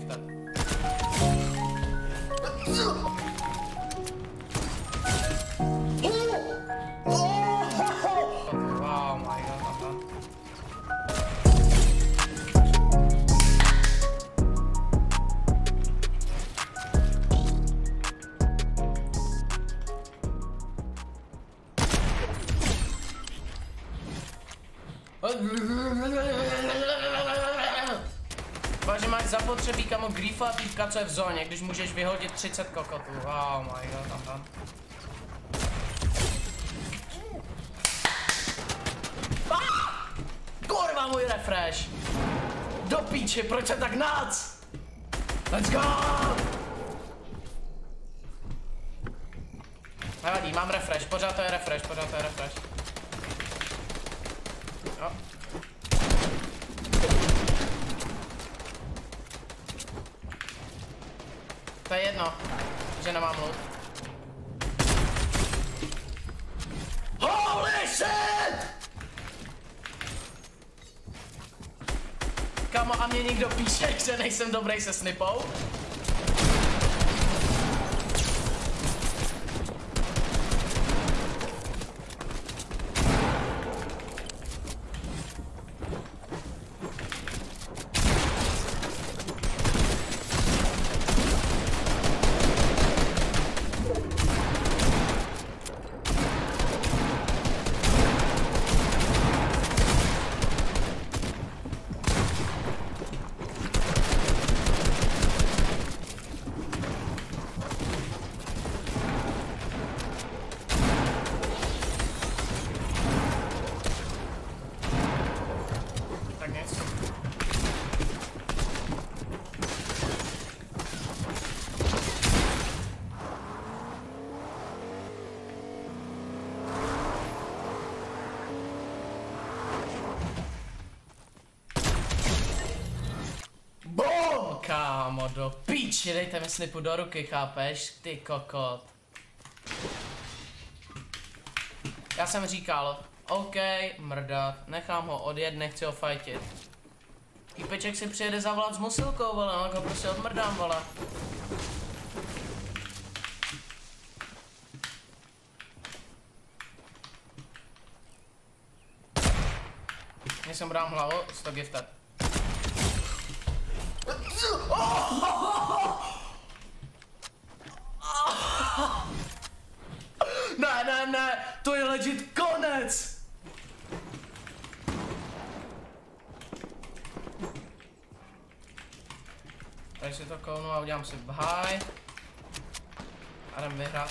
gifted. Wow, my god, Váže máš zapotřebí kamo grifa a týpka, co je v zóně, když můžeš vyhodit 30 kokotů. Wow, my god, tam. Kurva, můj refresh! Do píči, proč se tak nac? Let's go! Nevadí, mám refresh, pořád to je refresh. Jo. To je jedno, že nemám loot. Holy shit! Kamo, a mě někdo píše, že nejsem dobrý se snipou? Kámo, do píči, dejte mi snipu do ruky, chápeš? Ty kokot. Já jsem říkal, OK, mrdat, nechám ho odjet, nechci ho fajtit. Týpeček si přijede zavolat s musilkou, vole, no, ho prostě odmrdám, vole. Když jsem brám hlavu, 100 gifted. Ne, to je legit konec! Takže si to kounu a udělám si bhaj. A jdem vyhrát.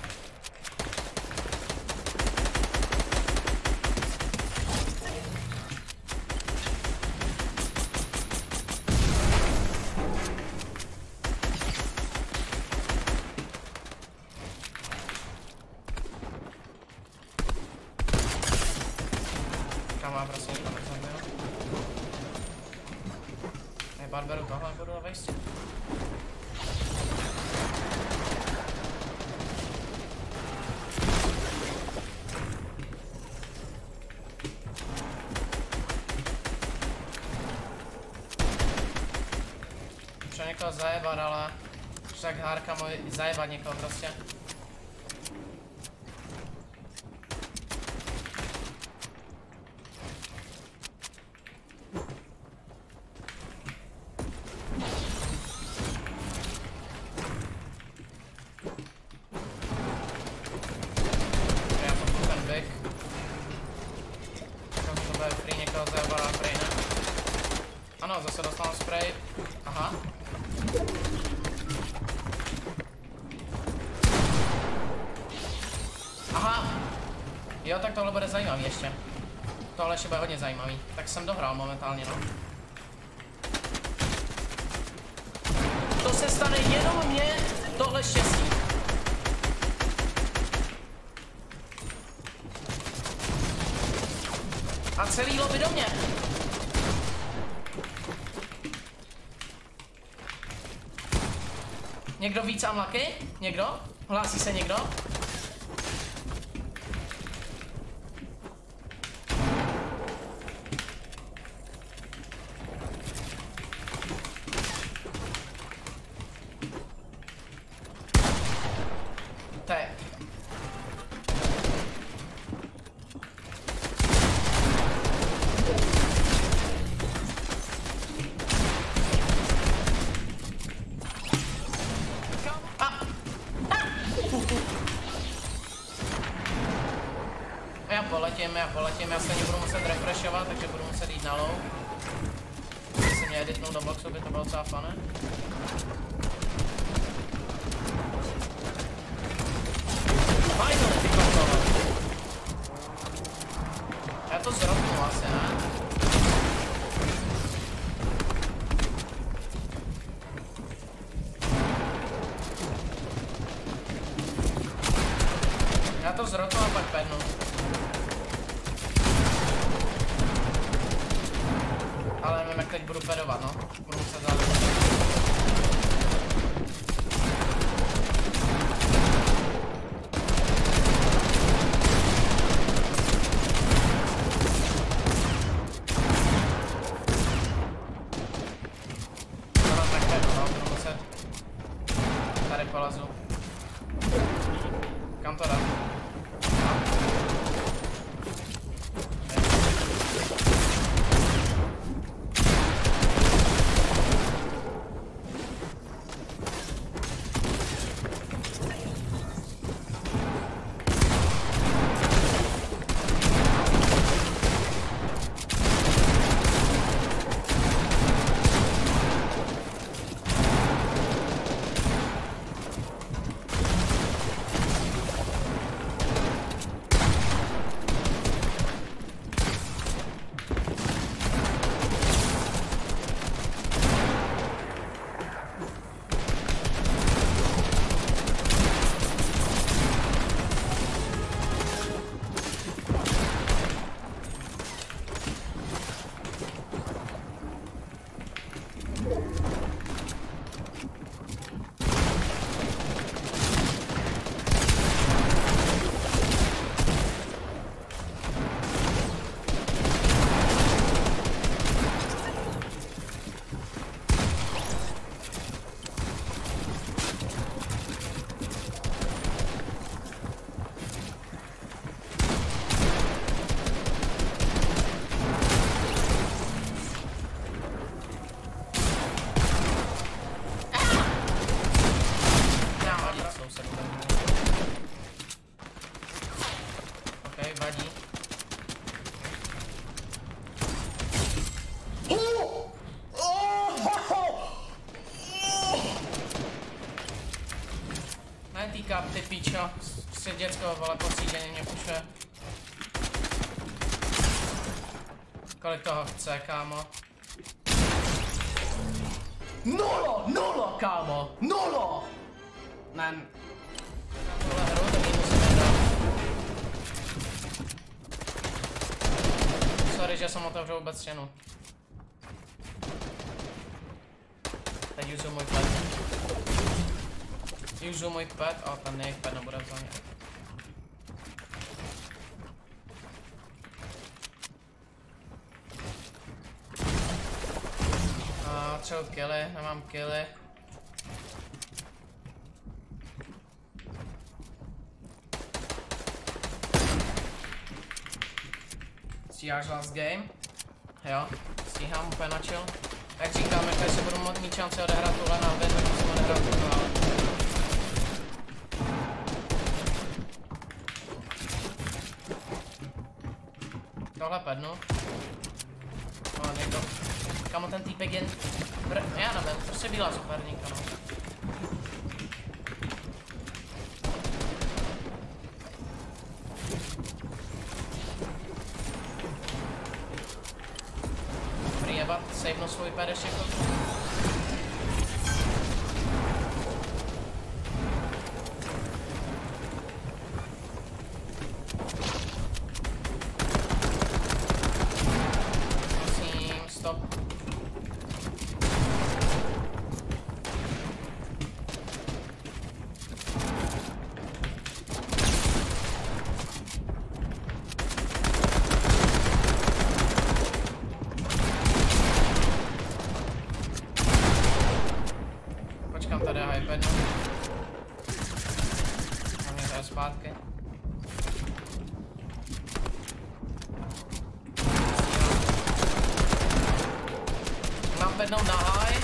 Má prostě nikdo nezabil. Ne, barberu tohle budu na vejstě. Můžu někoho zajebat, ale už tak hárka můj zajebat někoho prostě. Ano, zase dostal spray. Aha. Aha. Jo, tak tohle bude zajímavý ještě. Tohle ještě bude hodně zajímavý. Tak jsem dohrál momentálně, no. To se stane jenom mně, tohle štěstí. A celý lobby do mě. Někdo víc unlucky? Někdo? Hlásí se někdo? Teď. Já poletím, já stejně budu muset refreshovat, takže budu muset jít na low. Když se mě editnou do boxu, by to bylo docela fun. Finally, ty kontrole. Já to zrotnu asi, ne? Já to zrotnu a pak pednu. Ale nevím, jak teď budu pedovat, no. Budu muset záležet. No, tak pedu, no. Budu muset. Tady polezu. Kam to dám? Netýká ty píčo, prostě děcko, vole, posíděně mě pušuje. Kolik toho chce, kámo? Nulo, kámo, nulo! Ne, na tuhle hru to musíme dát. Sorry, že jsem otevřel vůbec stěnu. Teď uzu můj pet. Uzu můj pet, a ten jejich pet nebude v zóně. Třeba killy, nemám killy. Stíháš last game? Jo, stíhám úplně na chill. Jak říkám, jak si budu mít šanci odehrát tuhle na oběd, tak musím odehrát tuhle. Tohle pednu. No, někdo. Kamo ten týpek jen... Já nevím, prostě bílá superníka, no. Dobrý jebat, savenu svůj pad ještě chvilku. Počkám tady hyped. zpátky. Mám bednou na high.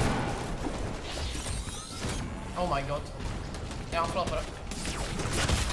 Oh my god. Já mám flopper.